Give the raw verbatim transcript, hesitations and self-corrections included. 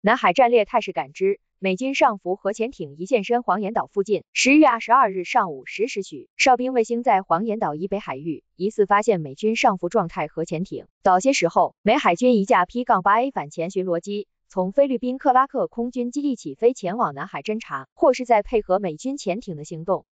南海战略态势感知，美军上浮核潜艇一现身黄岩岛附近。十月二十二日上午十时许，哨兵卫星在黄岩岛以北海域疑似发现美军上浮状态核潜艇。早些时候，美海军一架 P 八 A 反潜巡逻机从菲律宾克拉克空军基地起飞前往南海侦察，或是在配合美军潜艇的行动。